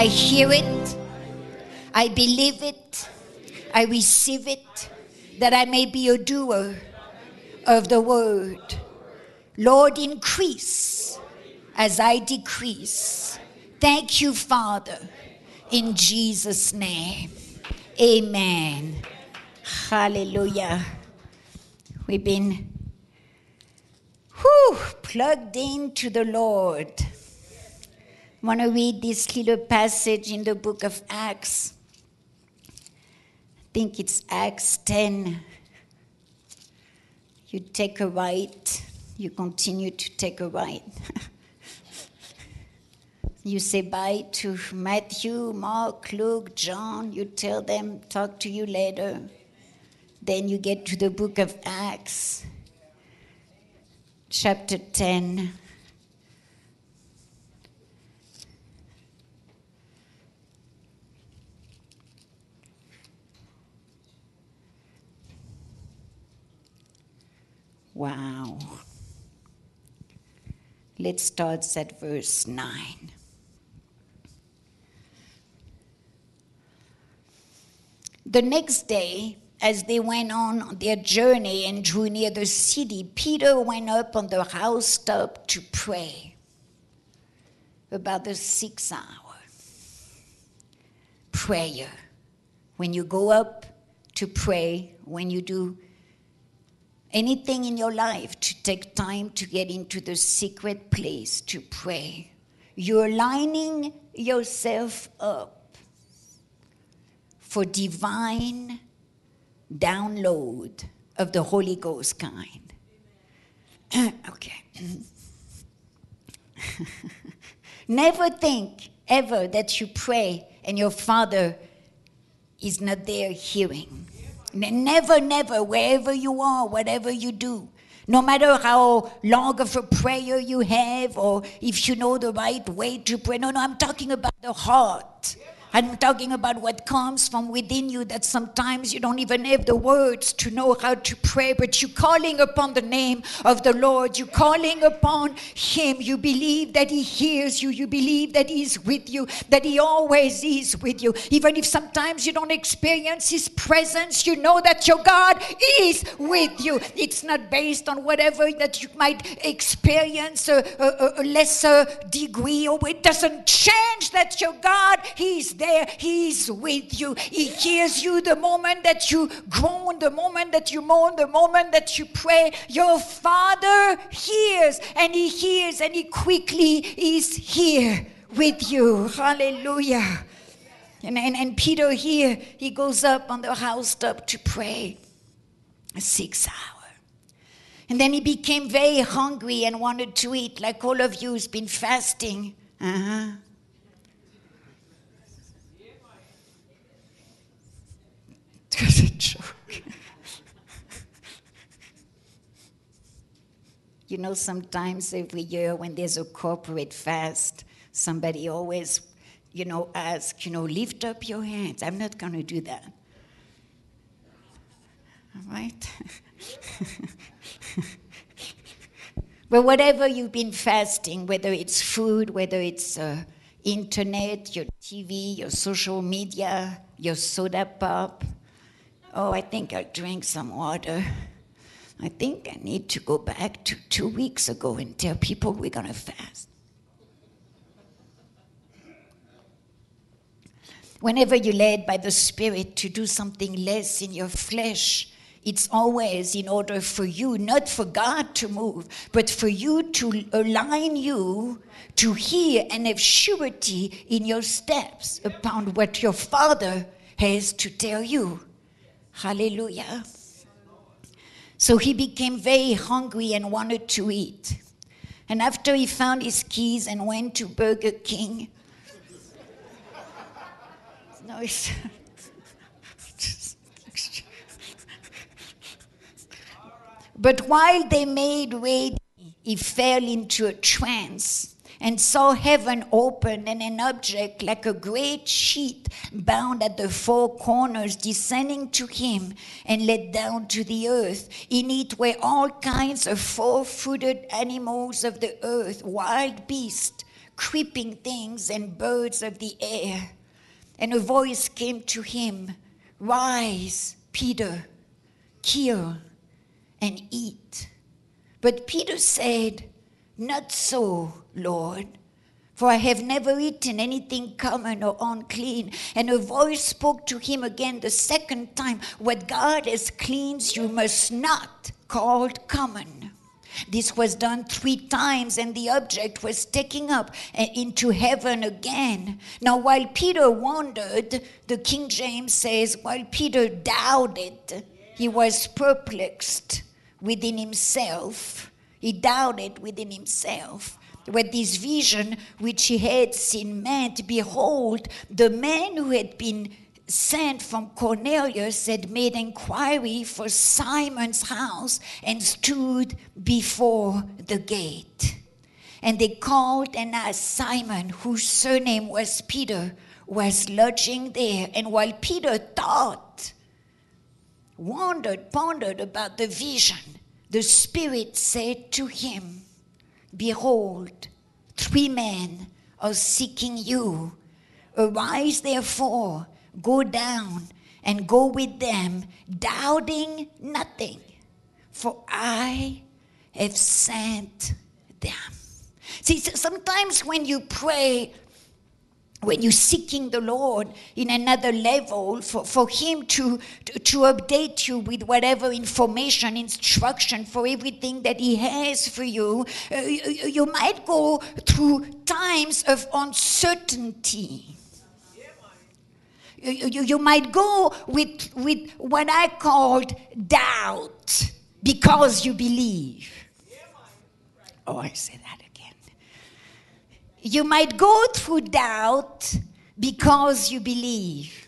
I hear it. I believe it. I receive it, that I may be a doer of the word. Lord, increase as I decrease. Thank you, Father, in Jesus' name. Amen. Hallelujah. We've been plugged into the Lord. I want to read this little passage in the book of Acts. I think it's Acts 10. You take a right, you continue to take a right. You say bye to Matthew, Mark, Luke, John. You tell them, talk to you later. Then you get to the book of Acts, chapter 10. Wow. Let's start at verse 9. The next day, as they went on their journey and drew near the city, Peter went up on the housetop to pray about the 6th hour. Prayer. When you go up to pray, when you do anything in your life to take time to get into the secret place to pray, you're lining yourself up for divine download of the Holy Ghost kind. Okay. Never think ever that you pray and your Father is not there hearing. Never, never, wherever you are, whatever you do, no matter how long of a prayer you have or if you know the right way to pray. No, I'm talking about the heart. I'm talking about what comes from within you, that sometimes you don't even have the words to know how to pray, but you're calling upon the name of the Lord. You're calling upon Him. You believe that He hears you. You believe that He's with you, that He always is with you. Even if sometimes you don't experience His presence, you know that your God is with you. It's not based on whatever that you might experience a lesser degree, or it doesn't change that your God, He's there. He's with you. He hears you the moment that you groan, the moment that you moan, the moment that you pray. Your Father hears, and He quickly is here with you. Hallelujah. And Peter here, he goes up on the housetop to pray. 6 hours. And then he became very hungry and wanted to eat, like all of you who's been fasting. It was a joke. You know, sometimes every year when there's a corporate fast, somebody always, asks, lift up your hands. I'm not going to do that. All right? But whatever you've been fasting, whether it's food, whether it's internet, your TV, your social media, your soda pop. Oh, I think I'll drink some water. I think I need to go back to 2 weeks ago and tell people we're going to fast. Whenever you're led by the Spirit to do something less in your flesh, it's always in order for you, not for God to move, but for you to align you to hear and have surety in your steps upon what your Father has to tell you. Hallelujah. So he became very hungry and wanted to eat. And after he found his keys and went to Burger King. No, it's... But while they made ready, he fell into a trance and saw heaven open and an object like a great sheet bound at the four corners descending to him and let down to the earth. In it were all kinds of four-footed animals of the earth, wild beasts, creeping things and birds of the air. And a voice came to him, "Rise, Peter, kill and eat." But Peter said, "Not so, Lord, for I have never eaten anything common or unclean." And a voice spoke to him again the second time, "What God has cleansed you must not call common." This was done 3 times, and the object was taken up into heaven again. Now, while Peter wondered, the King James says, while Peter doubted, he was perplexed within himself. He doubted within himself what this vision which he had seen meant. Behold, the man who had been sent from Cornelius had made inquiry for Simon's house and stood before the gate. And they called and asked Simon, whose surname was Peter, was lodging there. And while Peter pondered about the vision, the Spirit said to him, "Behold, 3 men are seeking you. Arise, therefore, go down and go with them, doubting nothing, for I have sent them." See, sometimes when you pray, when you're seeking the Lord in another level for Him to update you with whatever information, instruction for everything that He has for you, you might go through times of uncertainty. You might go with what I called doubt because you believe. Oh, I say that again. You might go through doubt because you believe.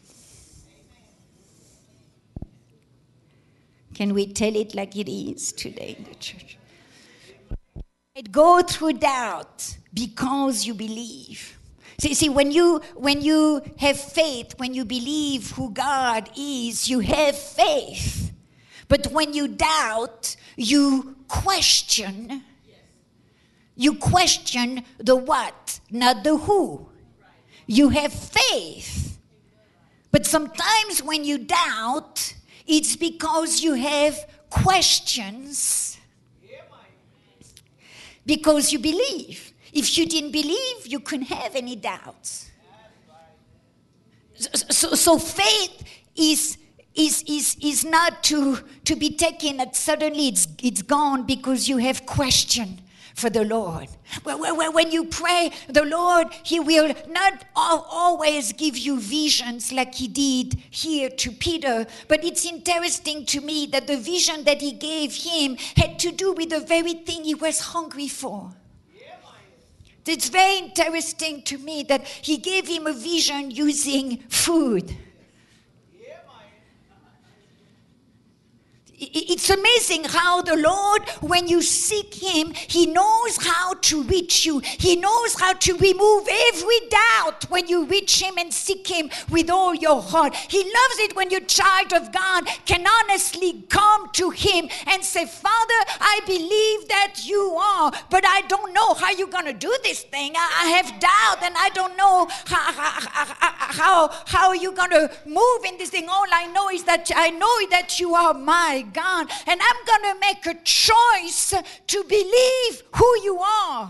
Can we tell it like it is today in the church? You might go through doubt because you believe. See, when you have faith, when you believe who God is, you have faith. But when you doubt, you question. You question the what, not the who. You have faith. But sometimes when you doubt, it's because you have questions. Because you believe. If you didn't believe, you couldn't have any doubts. So faith is not to be taken that suddenly it's gone because you have question for the Lord. When you pray, the Lord, He will not always give you visions like He did here to Peter, but it's interesting to me that the vision that He gave him had to do with the very thing he was hungry for. It's very interesting to me that He gave him a vision using food. It's amazing how the Lord, when you seek Him, He knows how to reach you. He knows how to remove every doubt when you reach Him and seek Him with all your heart. He loves it when your child of God can honestly come to Him and say, "Father, I believe that you are, but I don't know how you're going to do this thing. I have doubt and I don't know how you're going to move in this thing. All I know is that I know that you are my God, and I'm going to make a choice to believe who you are.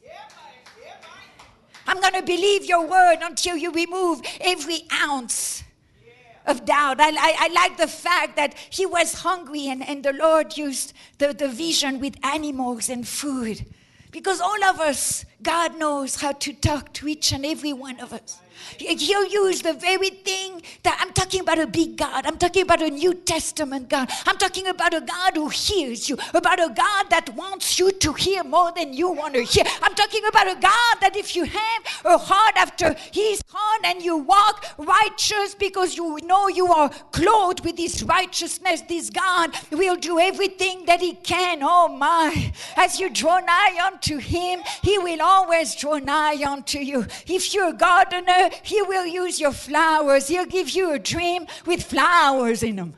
I'm going to believe your word until you remove every ounce of doubt." I like the fact that he was hungry and the Lord used the vision with animals and food. Because all of us, God knows how to talk to each and every one of us. He'll use the very thing that I'm talking about, a big God. I'm talking about a New Testament God. I'm talking about a God who hears you, about a God that wants you to hear more than you want to hear. I'm talking about a God that if you have a heart after His heart and you walk righteous because you know you are clothed with His righteousness, this God will do everything that He can. Oh my, as you draw nigh unto Him, He will always draw nigh unto you. If you're a gardener, He will use your flowers. He'll give you a dream with flowers in them.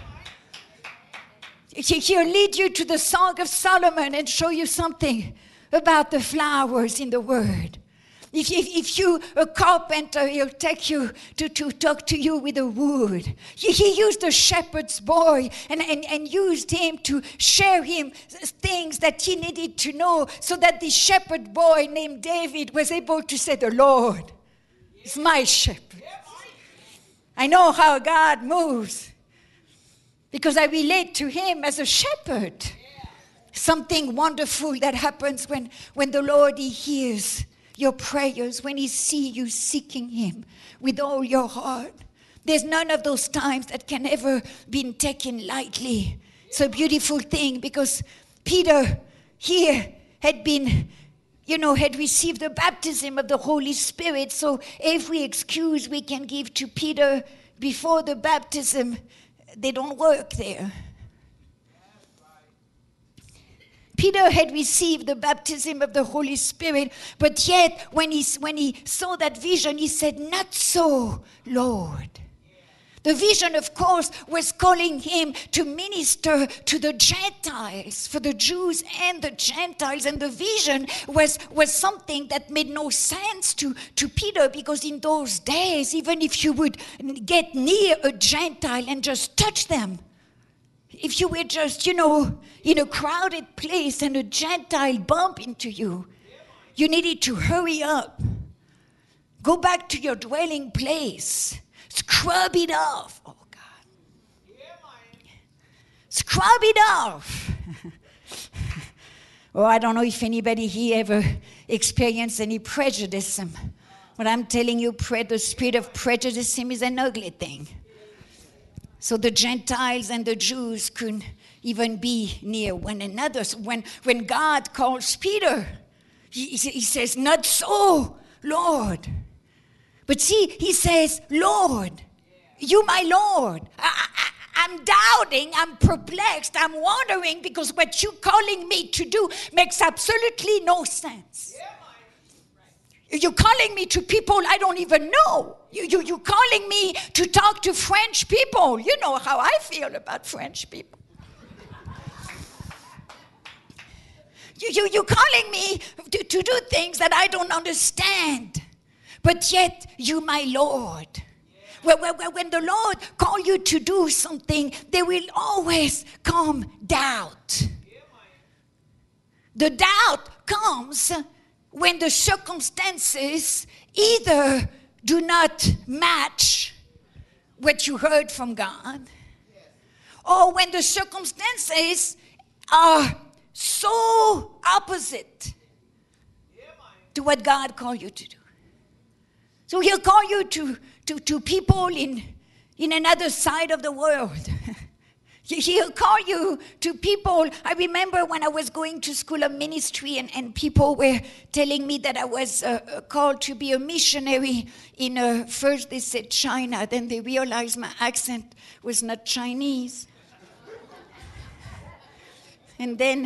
He'll lead you to the Song of Solomon and show you something about the flowers in the Word. If you a carpenter, he'll take you to talk to you with a wood. He used a shepherd's boy and used him to share him things that he needed to know, so that the shepherd boy named David was able to say, the Lord is my shepherd. I know how God moves because I relate to him as a shepherd. Something wonderful that happens when the Lord, he hears your prayers, when he sees you seeking him with all your heart. There's none of those times that can ever be taken lightly. It's a beautiful thing, because Peter here had been, had received the baptism of the Holy Spirit. So every excuse we can give to Peter before the baptism, they don't work there. Peter had received the baptism of the Holy Spirit, but yet when he saw that vision, he said, "Not so, Lord." The vision, of course, was calling him to minister to the Gentiles, for the Jews and the Gentiles. And the vision was something that made no sense to Peter, because in those days, even if you would get near a Gentile and just touch them, if you were just, in a crowded place and a Gentile bump into you, you needed to hurry up. Go back to your dwelling place. Scrub it off. Oh, God. Scrub it off. Oh, I don't know if anybody here ever experienced any prejudice. But I'm telling you, the spirit of prejudice is an ugly thing. So the Gentiles and the Jews couldn't even be near one another. So when God calls Peter, he says, "Not so, Lord." But see, he says, "Lord, you my Lord." I'm doubting, I'm perplexed, I'm wondering, because what you're calling me to do makes absolutely no sense. You're calling me to people I don't even know. You're calling me to talk to French people. You know how I feel about French people. You're calling me to do things that I don't understand. But yet, you my Lord. When the Lord calls you to do something, there will always come doubt. The doubt comes when the circumstances either do not match what you heard from God, or when the circumstances are so opposite to what God called you to do. So he'll call you to people in another side of the world. He'll call you to people. I remember when I was going to school of ministry, and people were telling me that I was called to be a missionary in, first they said China, then they realized my accent was not Chinese. And then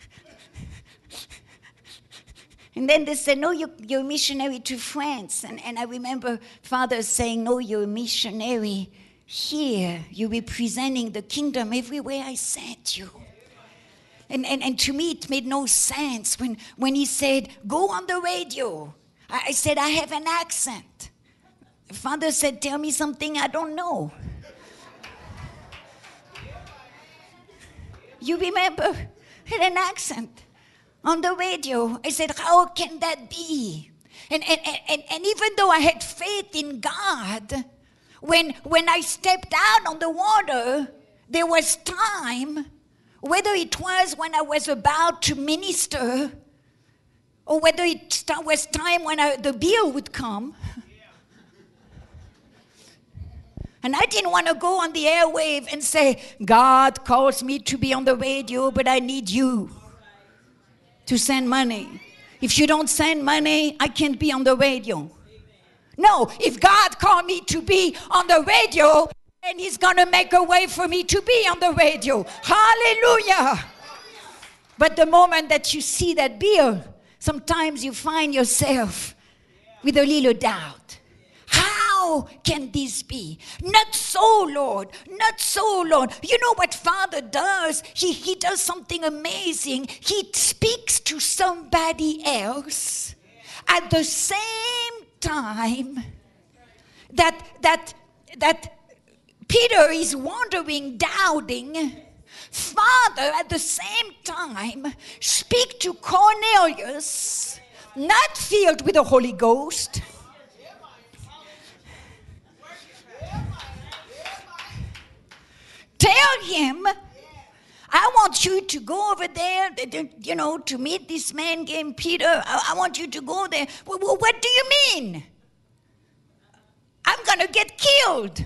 they said, "No, you're a missionary to France." And I remember Father saying, "No, you're a missionary here. You're representing the kingdom everywhere I sent you." And to me, it made no sense when he said, "Go on the radio." I said, "I have an accent." Father said, "Tell me something I don't know." You remember? I had an accent on the radio. I said, "How can that be?" And even though I had faith in God, when I stepped out on the water, there was time, whether it was when I was about to minister, or whether it was time when the bill would come. And I didn't want to go on the airwave and say, "God calls me to be on the radio, but I need you to send money. If you don't send money, I can't be on the radio." No, if God called me to be on the radio, then he's going to make a way for me to be on the radio. Hallelujah. But the moment that you see that bill, sometimes you find yourself with a little doubt. How how can this be? Not so, Lord. Not so, Lord. You know what Father does? He does something amazing. He speaks to somebody else at the same time that Peter is wondering, doubting. Father, at the same time, speak to Cornelius, not filled with the Holy Ghost. Tell him, I want you to go over there, to meet this man named Peter. I want you to go there. What do you mean? I'm going to get killed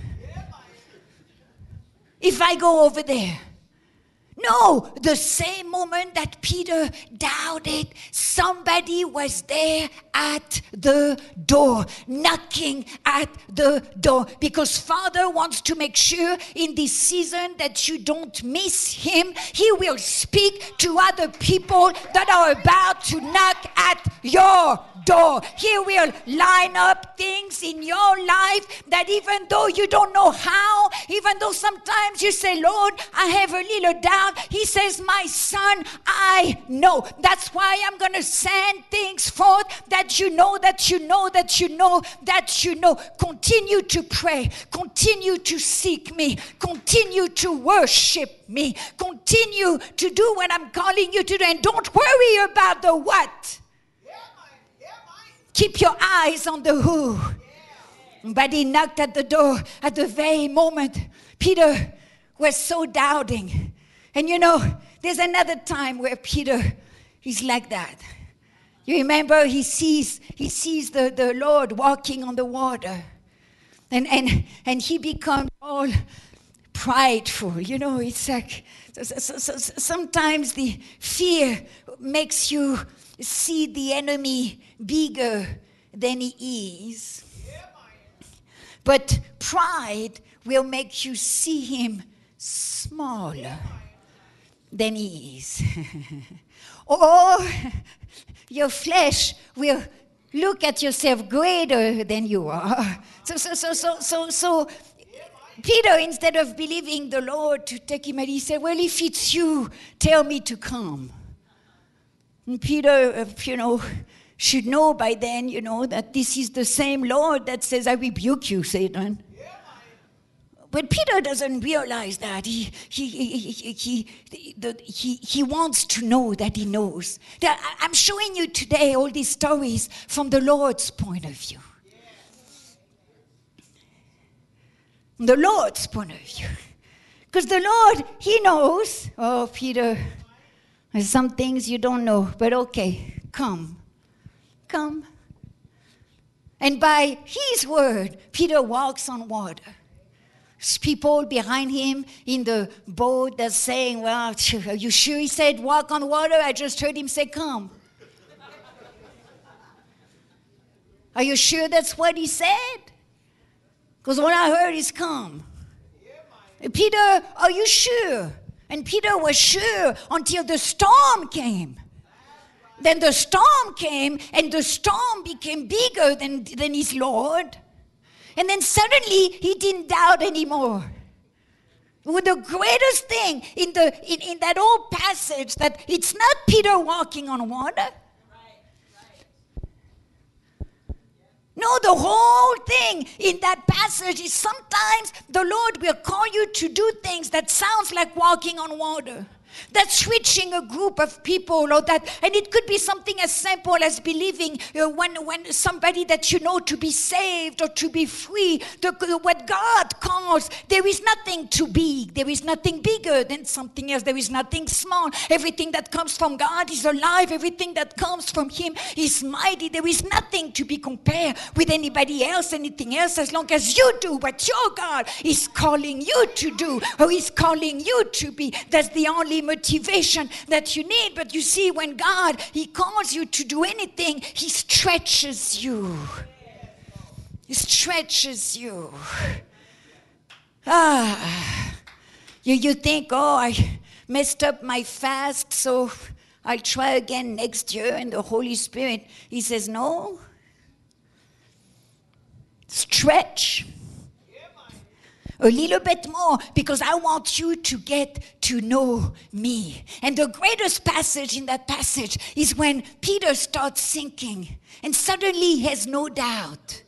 if I go over there. No, the same moment that Peter doubted, somebody was there at the door, knocking at the door. Because Father wants to make sure in this season that you don't miss him. He will speak to other people that are about to knock at your door. He will line up things in your life that even though you don't know how, even though sometimes you say, Lord, I have a little doubt, he says, my son, I know. That's why I'm going to send things forth that you know, that you know, that you know, that you know. Continue to pray. Continue to seek me. Continue to worship me. Continue to do what I'm calling you to do. And don't worry about the what. Keep your eyes on the who. But he knocked at the door at the very moment. Peter was so doubting. And there's another time where Peter is like that. You remember he sees the Lord walking on the water. And he becomes all prideful. It's like sometimes the fear makes you see the enemy bigger than he is. But pride will make you see him smaller than he is. Or your flesh will look at yourself greater than you are. So Peter, instead of believing the Lord to take him, he said, well, if it's you, tell me to come. And Peter, should know by then, that this is the same Lord that says, I rebuke you, Satan. But Peter doesn't realize that. He wants to know that he knows. I'm showing you today all these stories from the Lord's point of view. The Lord's point of view. Because the Lord, he knows. Oh, Peter, there's some things you don't know, but okay, come. And by his word, Peter walks on water. People behind him in the boat that's saying, well, are you sure he said walk on water? I just heard him say come. Are you sure that's what he said? Because what I heard is come. Peter, are you sure? And Peter was sure until the storm came. Then the storm came, and the storm became bigger than his Lord. And then suddenly, he didn't doubt anymore. Well, the greatest thing in that old passage, that it's not Peter walking on water. No, the whole thing in that passage is sometimes the Lord will call you to do things that sounds like walking on water. That's switching a group of people, or that, and it could be something as simple as believing when somebody that you know to be saved or to be free. What God calls, there is nothing too big. There is nothing bigger than something else. There is nothing small. Everything that comes from God is alive. Everything that comes from Him is mighty. There is nothing to be compared with anybody else, anything else, as long as you do what your God is calling you to do, or is calling you to be. That's the only motivation that you need. But you see, when God, He calls you to do anything, He stretches you. He stretches you. You think, oh, I messed up my fast, so I'll try again next year. And the Holy Spirit, He says, no. Stretch. A little bit more, because I want you to get to know me. And the greatest passage in that passage is when Peter starts sinking, and suddenly he has no doubt.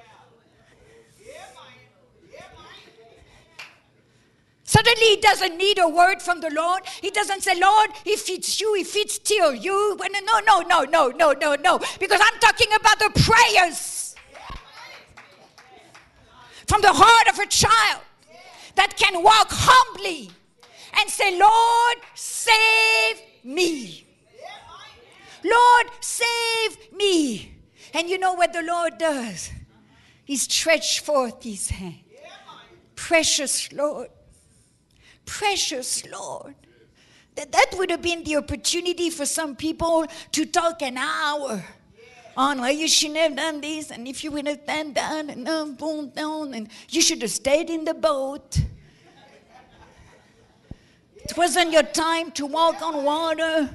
Suddenly he doesn't need a word from the Lord. He doesn't say, Lord, if it's you, if it's still you. No. Because I'm talking about the prayers from the heart of a child that can walk humbly and say, Lord, save me. Lord, save me. And you know what the Lord does? He stretches forth his hand. Precious Lord. Precious Lord. That would have been the opportunity for some people to talk an hour on, well, you shouldn't have done this, and if you would have done that, and boom, down, and you should have stayed in the boat. It wasn't your time to walk on water.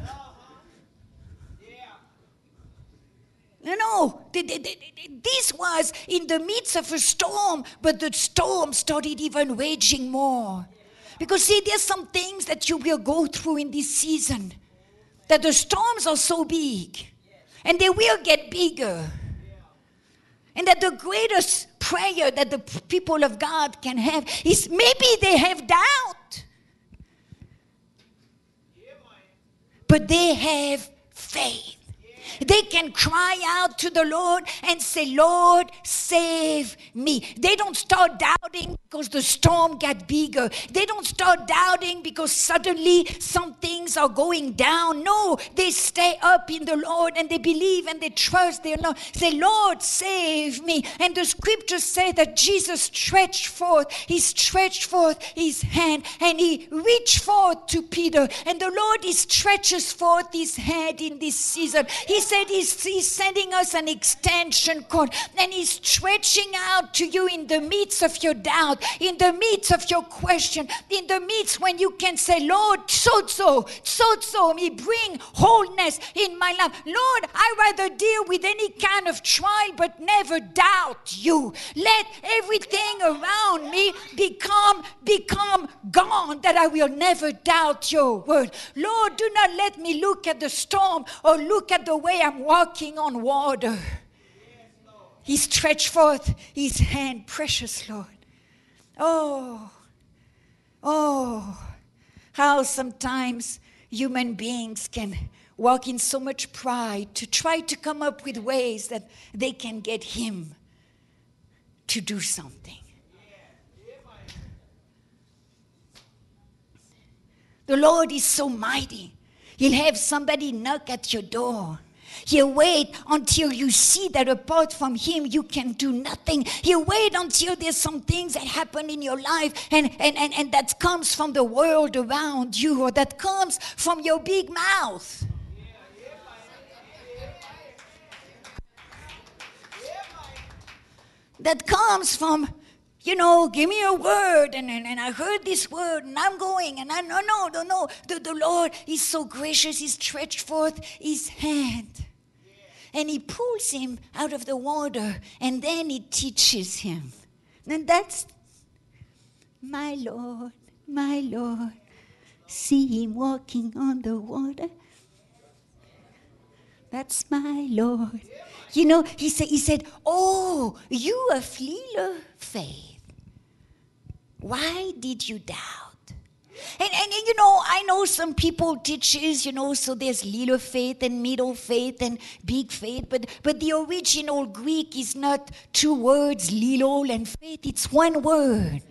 No, this was in the midst of a storm, but the storm started even raging more. Because see, there's some things that you will go through in this season, that the storms are so big, and they will get bigger. And that the greatest prayer that the people of God can have is maybe they have doubt, but they have faith. They can cry out to the Lord and say, Lord, save me. They don't start doubting because the storm got bigger. They don't start doubting because suddenly some things are going down. No, they stay up in the Lord and they believe and they trust their Lord. Say, Lord, save me. And the scriptures say that Jesus stretched forth his hand and he reached forth to Peter. And the Lord, he stretches forth his hand in this season. He said he's sending us an extension cord, and he's stretching out to you in the midst of your doubt, in the midst of your question, in the midst when you can say, Lord, so me bring wholeness in my life. Lord, I rather deal with any kind of trial but never doubt you. Let everything around me become gone, that I will never doubt your word. Lord, do not let me look at the storm or look at the way I'm walking on water. He stretched forth his hand, precious Lord. Oh, how sometimes human beings can walk in so much pride to try to come up with ways that they can get him to do something. The Lord is so mighty. He'll have somebody knock at your door. He'll wait until you see that apart from him, you can do nothing. He'll wait until there's some things that happen in your life and that comes from the world around you, or that comes from your big mouth. That comes from, give me a word, and I heard this word, and I'm going, and no. The Lord is so gracious. He stretched forth his hand, and he pulls him out of the water, and then he teaches him. And that's, my Lord, see him walking on the water. That's my Lord. He said, oh, you of little faith. Why did you doubt? And I know some people teaches, so there's little faith and middle faith and big faith, but the original Greek is not two words, little and faith, it's one word.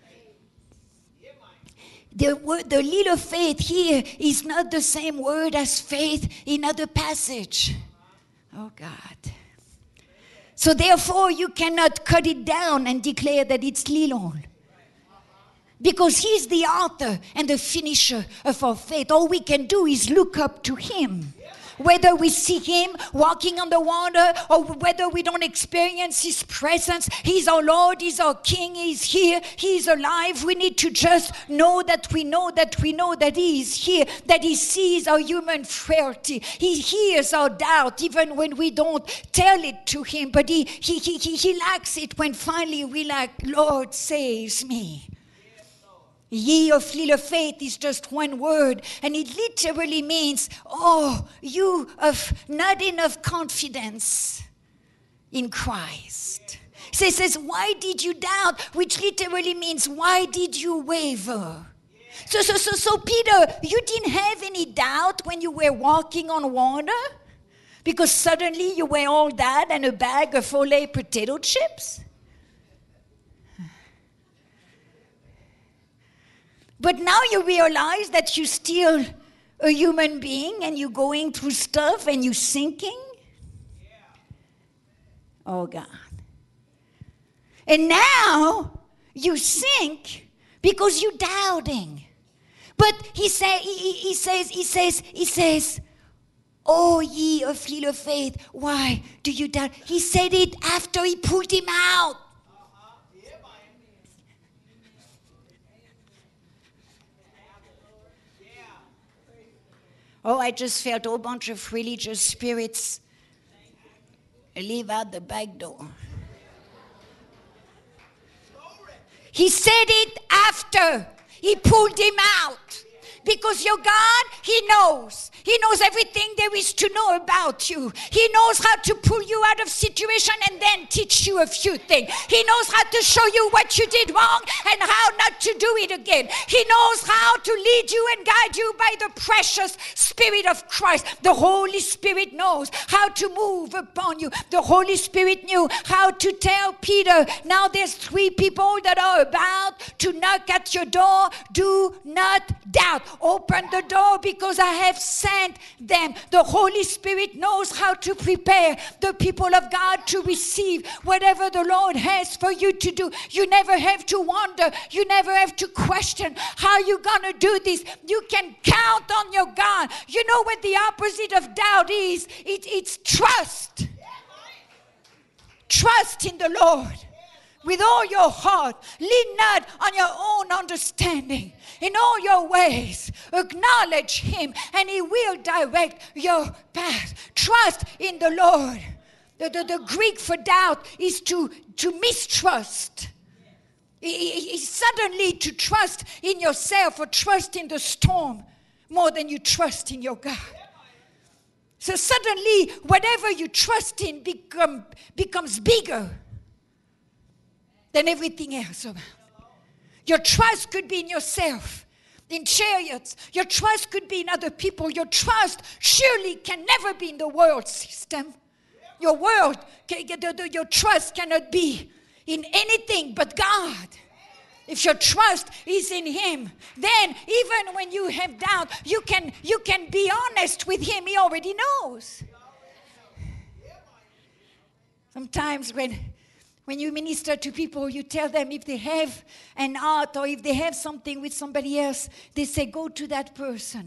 The little faith here is not the same word as faith in other passage. Oh God. So therefore you cannot cut it down and declare that it's little. Because he's the author and the finisher of our faith. All we can do is look up to him. whether we see him walking on the water or whether we don't experience his presence. He's our Lord, he's our King, he's here, he's alive. We need to just know that we know that we know that he is here, that he sees our human frailty. He hears our doubt even when we don't tell it to him, but he likes it when finally we like, Lord, saves me. Ye of little faith is just one word, and it literally means, oh, you of not enough confidence in Christ. So it says, why did you doubt? Which literally means, why did you waver? So Peter, you didn't have any doubt when you were walking on water? Because suddenly you were all that and a bag of Olay potato chips? But now you realize that you're still a human being and you're going through stuff and you're sinking? Oh, God. And now you sink because you're doubting. But he says, oh, ye of little faith, why do you doubt? He said it after he pulled him out. Oh, I just felt a whole bunch of religious spirits leave out the back door. He said it after he pulled him out. Because your God, he knows. He knows everything there is to know about you. He knows how to pull you out of situation and then teach you a few things. He knows how to show you what you did wrong and how not to do it again. He knows how to lead you and guide you by the precious Spirit of Christ. The Holy Spirit knows how to move upon you. The Holy Spirit knew how to tell Peter, now there's 3 people that are about to knock at your door. Do not doubt. Open the door because I have sent them. The Holy Spirit knows how to prepare the people of God to receive whatever the Lord has for you to do. You never have to wonder. You never have to question how you're going to do this. You can count on your God. You know what the opposite of doubt is? It's trust. Trust in the Lord. With all your heart, lean not on your own understanding. In all your ways, acknowledge him, and he will direct your path. Trust in the Lord. The Greek for doubt is to mistrust. It's suddenly to trust in yourself or trust in the storm more than you trust in your God. So suddenly, whatever you trust in becomes bigger than everything else around. Your trust could be in yourself, in chariots. Your trust could be in other people. Your trust surely can never be in the world system. Your trust cannot be in anything but God. If your trust is in him, then even when you have doubt, you can be honest with him. He already knows. Sometimes when you minister to people, you tell them if they have an art or if they have something with somebody else, they say, go to that person.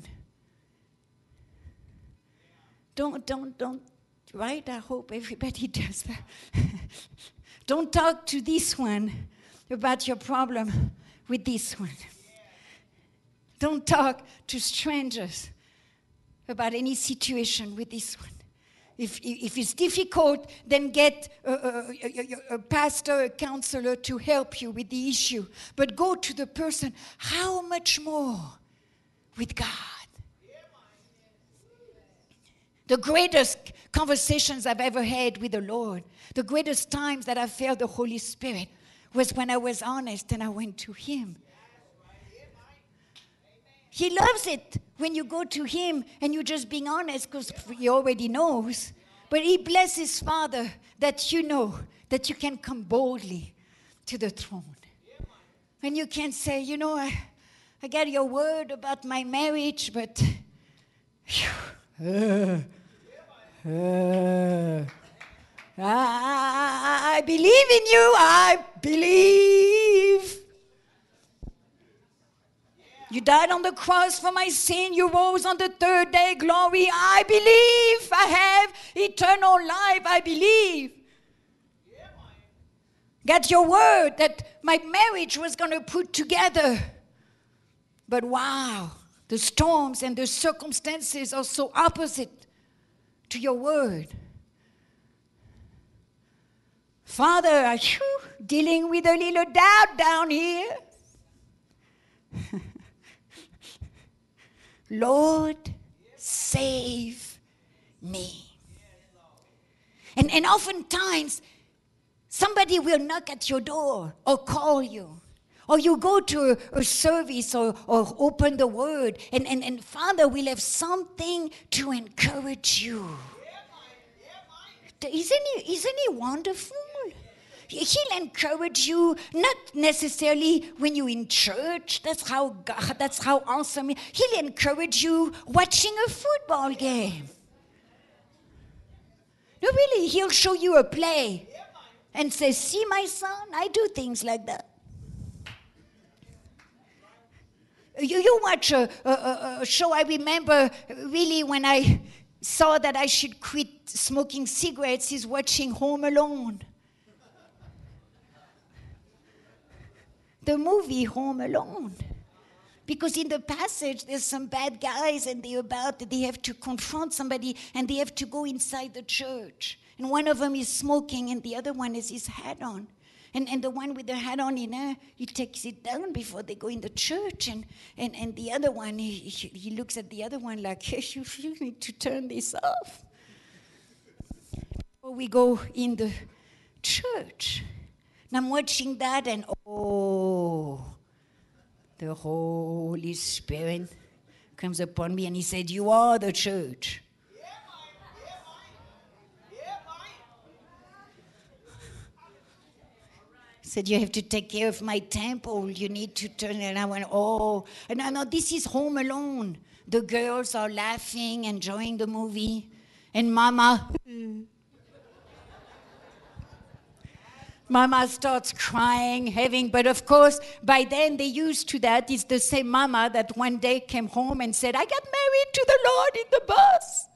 Don't, right? I hope everybody does that. Don't talk to this one about your problem with this one. Don't talk to strangers about any situation with this one. If it's difficult, then get a pastor, a counselor to help you with the issue. But go to the person. How much more with God? The greatest conversations I've ever had with the Lord, the greatest times that I felt the Holy Spirit was when I was honest and I went to him. He loves it when you go to him and you're just being honest because he already knows. But he blesses Father that you know that you can come boldly to the throne. And you can say, you know, I got your word about my marriage, but I believe in you. I believe. You died on the cross for my sin. You rose on the third day. Glory. I believe. I have eternal life. I believe. Got your word that my marriage was going to put together. But wow, the storms and the circumstances are so opposite to your word. Father, are you dealing with a little doubt down here? Lord, save me. And oftentimes, somebody will knock at your door or call you. Or you go to a service or open the word, and Father will have something to encourage you. Isn't he wonderful? He'll encourage you, not necessarily when you're in church. That's how awesome. He'll encourage you watching a football game. No, really, he'll show you a play and say, see, my son, I do things like that. You watch a show. I remember really when I saw that I should quit smoking cigarettes is watching Home Alone. The movie Home Alone. Because in the passage, there's some bad guys and they have to confront somebody and they have to go inside the church. And one of them is smoking and the other one has his hat on. And the one with the hat on, he takes it down before they go in the church. And the other one, he looks at the other one like, hey, you need to turn this off. Before we go in the church. And I'm watching that and the Holy Spirit comes upon me and he said, you are the church. He said, you have to take care of my temple. You need to turn. And I went, And I know this is Home Alone. The girls are laughing, enjoying the movie. And Mama starts crying, but of course, by then they used to that. It's the same Mama that one day came home and said, I got married to the Lord in the bus.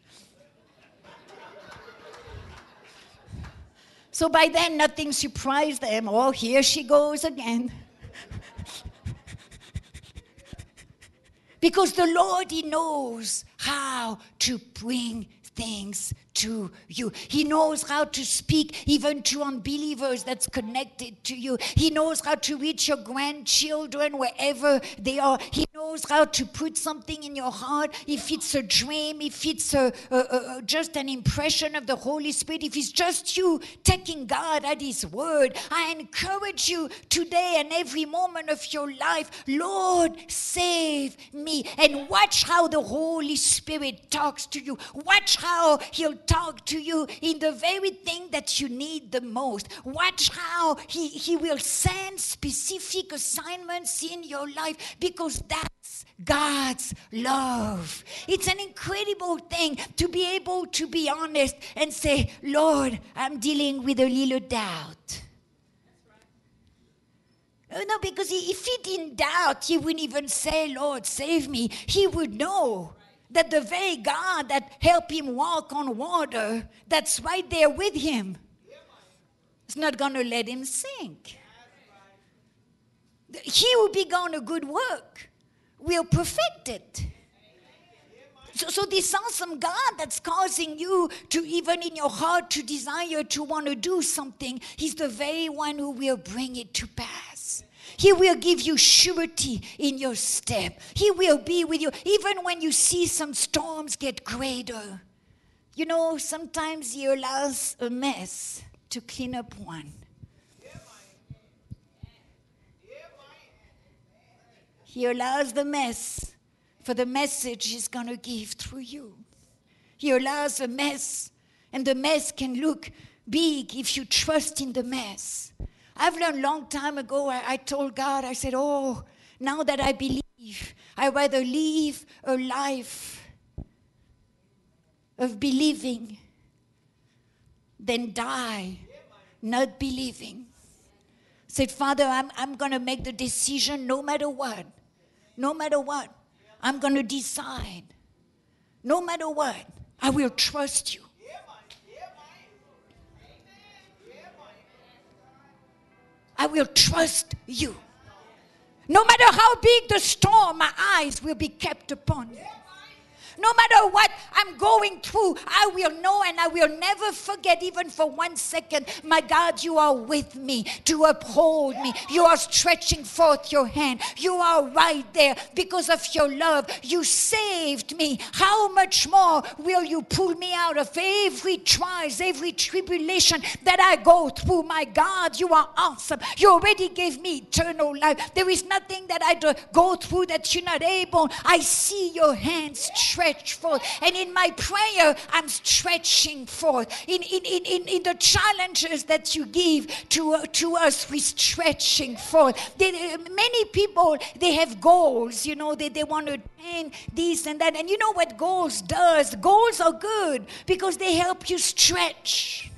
So by then, nothing surprised them. Oh, here she goes again. Because the Lord, He knows how to bring things to you. He knows how to speak even to unbelievers that's connected to you. He knows how to reach your grandchildren wherever they are. He knows how to put something in your heart. If it's a dream, if it's just an impression of the Holy Spirit, if it's just you taking God at His word, I encourage you today and every moment of your life, Lord, save me. And watch how the Holy Spirit talks to you. Watch how He'll talk to you in the very thing that you need the most. Watch how he will send specific assignments in your life because that's God's love. It's an incredible thing to be able to be honest and say, Lord, I'm dealing with a little doubt. No, because if he didn't doubt, he wouldn't even say, Lord, save me. He would know that the very God that helped him walk on water, that's right there with him, is not going to let him sink. He who began a good work will perfect it. So this awesome God that's causing you to, even in your heart, to desire to want to do something, He's the very one who will bring it to pass. He will give you surety in your step. He will be with you. Even when you see some storms get greater. You know, sometimes He allows a mess to clean up one. He allows the mess for the message He's going to give through you. He allows a mess, and the mess can look big if you trust in the mess. I've learned a long time ago, I told God, I said, now that I believe, I'd rather live a life of believing than die not believing. I said, Father, I'm going to make the decision no matter what, No matter what, I'm going to decide. No matter what, I will trust you. I will trust you. No matter how big the storm, my eyes will be kept upon you. No matter what I'm going through, I will know and I will never forget, even for 1 second, my God, you are with me to uphold me. You are stretching forth your hand. You are right there because of your love. You saved me. How much more will you pull me out of every trials, every tribulation that I go through? My God, you are awesome. You already gave me eternal life. There is nothing that I go through that you're not able. I see your hands stretch forth, and in my prayer I'm stretching forth. In the challenges that you give to us, we're stretching forth. Many people, they have goals, they want to attain this and that, and you know what goals does? Goals are good because they help you stretch.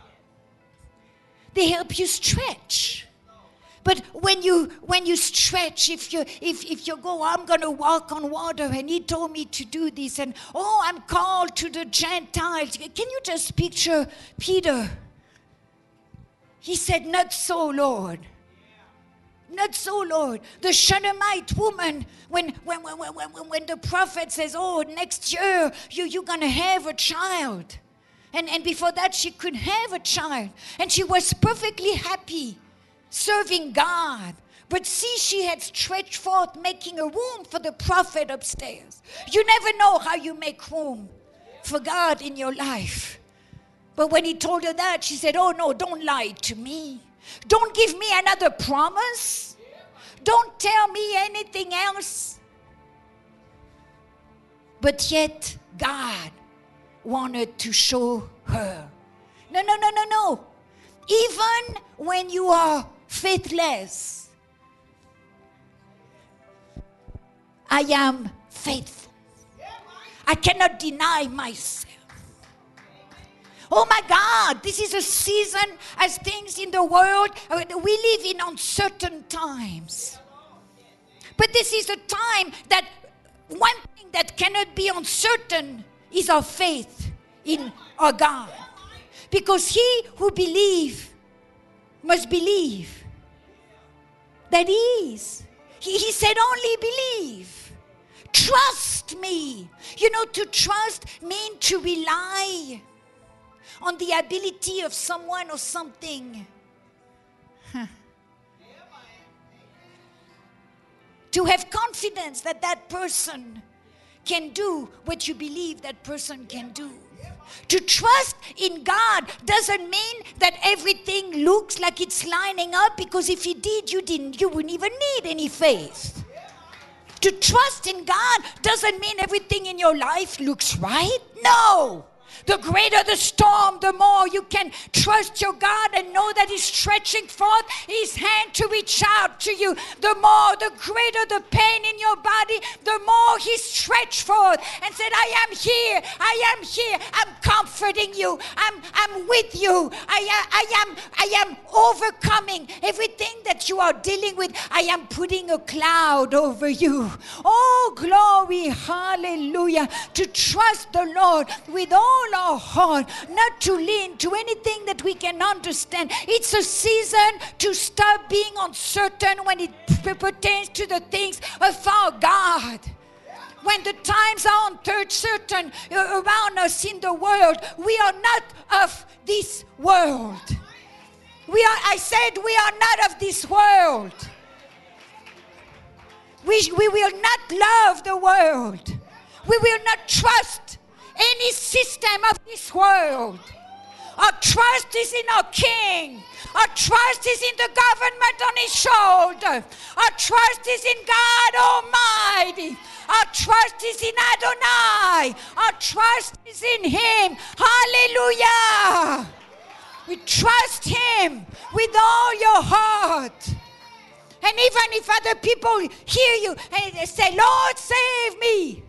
They help you stretch. But when you stretch, if you go, I'm going to walk on water, and he told me to do this, and I'm called to the Gentiles. Can you just picture Peter? He said, not so, Lord. Not so, Lord. The Shunammite woman, when the prophet says, next year you're going to have a child. And before that she could have a child. And she was perfectly happy serving God. But see, she had stretched forth, making a room for the prophet upstairs. You never know how you make room for God in your life. But when he told her that, she said, oh no, don't lie to me. Don't give me another promise. Don't tell me anything else. But yet, God wanted to show her. No. Even when you are faithless, I am faithful. I cannot deny myself. Oh my God, this is a season, as things in the world, we live in uncertain times. But this is a time that one thing that cannot be uncertain is our faith in our God. Because he who believes must believe that he is. He said, only believe. Trust me. To trust means to rely on the ability of someone or something. To have confidence that that person can do what you believe that person can do. To trust in God doesn't mean that everything looks like it's lining up, because if it did, you wouldn't even need any faith. To trust in God doesn't mean everything in your life looks right. No. The greater the storm, the more you can trust your God and know that he's stretching forth his hand to reach out to you. The greater the pain in your body, the more he stretched forth and said, I am here, I'm comforting you, I'm with you, I am overcoming everything that you are dealing with. I am putting a cloud over you. Oh, glory, hallelujah. To trust the Lord with all our heart, not to lean to anything that we can understand. It's a season to stop being uncertain when it pertains to the things of our God. When the times are uncertain around us in the world, we are not of this world. I said we are not of this world. We will not love the world. We will not trust any system of this world. Our trust is in our King. Our trust is in the government on his shoulder. Our trust is in God Almighty. Our trust is in Adonai. Our trust is in him. Hallelujah. We trust him with all your heart. And even if other people hear you and they say, Lord, save me.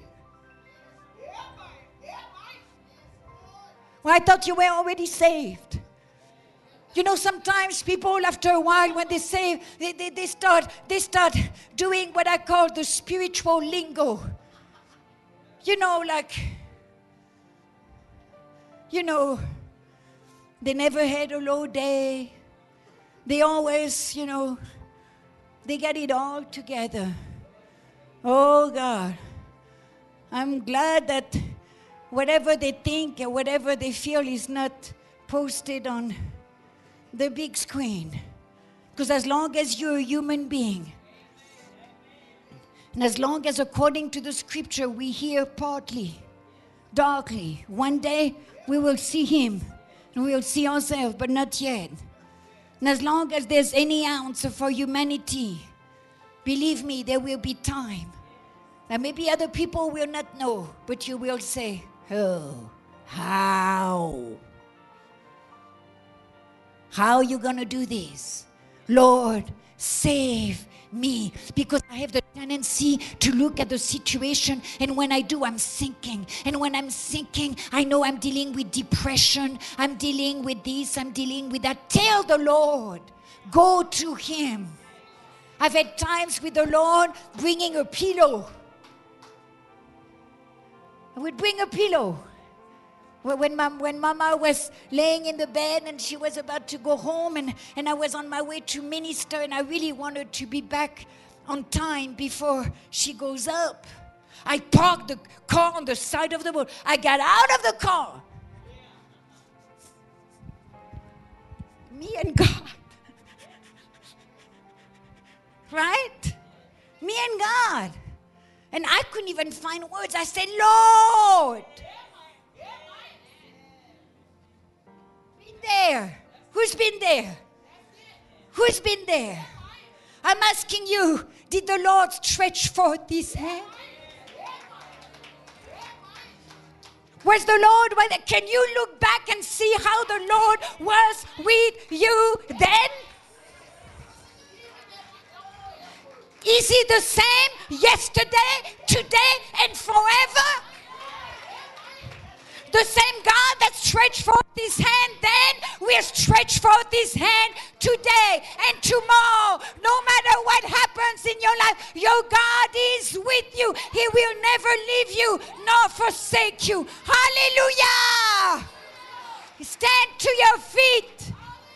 Well, I thought you were already saved. You know, sometimes people, after a while, when they say, they start doing what I call the spiritual lingo. You know, like, you know, they never had a low day. They always, you know, they got it all together. Oh, God. I'm glad that whatever they think and whatever they feel is not posted on the big screen. Because as long as you're a human being, and as long as according to the scripture we hear partly, darkly, one day we will see him and we will see ourselves, but not yet. And as long as there's any ounce for humanity, believe me, there will be time. And maybe other people will not know, but you will say, oh, how? How are you going to do this? Lord, save me. Because I have the tendency to look at the situation, and when I do, I'm sinking. And when I'm sinking, I know I'm dealing with depression. I'm dealing with this. I'm dealing with that. Tell the Lord. Go to him. I've had times with the Lord bringing a pillow. I would bring a pillow. When Mama was laying in the bed and she was about to go home, and I was on my way to minister, and I really wanted to be back on time before she goes up. I parked the car on the side of the road. I got out of the car. Me and God. Right? Me and God. And I couldn't even find words. I said, Lord. There. Who's been there? Who's been there? I'm asking you, did the Lord stretch forth his hand? Was the Lord, can you look back and see how the Lord was with you then? Is he the same yesterday, today, and forever? The same God that stretched forth his hand then will stretch forth his hand today and tomorrow. No matter what happens in your life, your God is with you. He will never leave you nor forsake you. Hallelujah! Stand to your feet.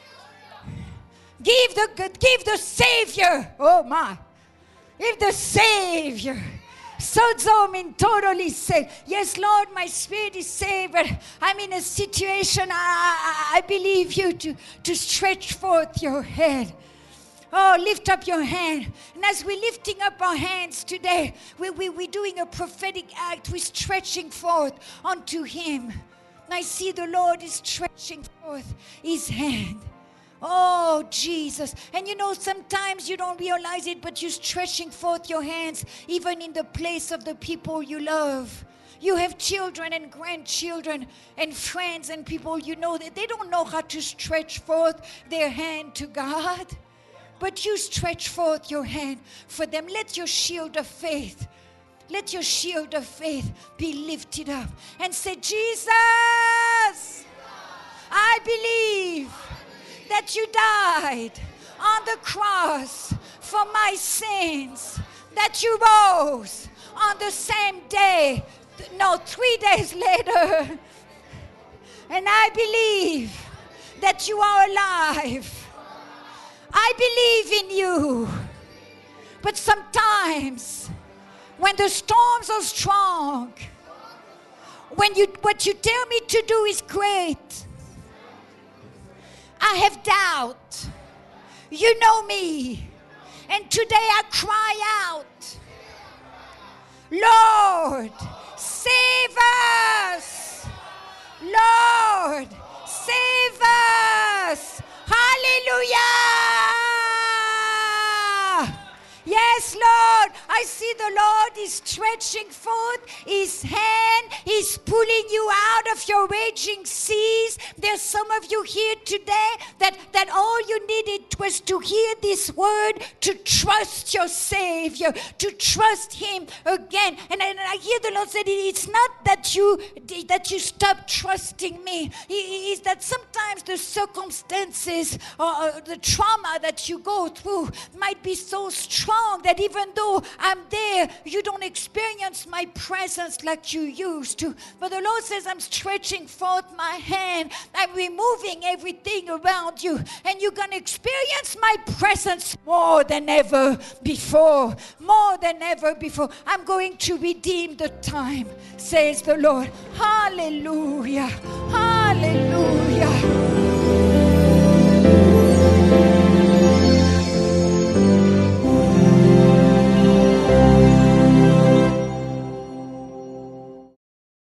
Give the Savior. Oh my. Give the Savior. Sozo means totally saved. Yes, Lord, my spirit is saved, but I'm in a situation. I believe you to stretch forth your hand. Oh, lift up your hand. And as we're lifting up our hands today, we're doing a prophetic act. We're stretching forth unto him. And I see the Lord is stretching forth his hand. Oh, Jesus. And you know, sometimes you don't realize it, but you're stretching forth your hands even in the place of the people you love. You have children and grandchildren and friends and people you know that they don't know how to stretch forth their hand to God. But you stretch forth your hand for them. Let your shield of faith, let your shield of faith be lifted up and say, Jesus, I believe that you died on the cross for my sins, that you rose on the same day, 3 days later, and I believe that you are alive. I believe in you. But sometimes when the storms are strong, what you tell me to do is great, I have doubt. You know me. And today I cry out, Lord, save us. Lord, save us. Hallelujah. Yes, Lord. I see the Lord is stretching forth his hand. He's pulling you out of your raging seas. There's some of you here today that all you needed was to hear this word, to trust your Savior, to trust him again. And I hear the Lord said, it's not that you stop trusting me. It's that sometimes the circumstances or the trauma that you go through might be so strong that even though I'm there, you don't experience my presence like you used to. But the Lord says, I'm stretching forth my hand. I'm removing everything around you, and you're going to experience my presence more than ever before. More than ever before. I'm going to redeem the time, says the Lord. Hallelujah. Hallelujah.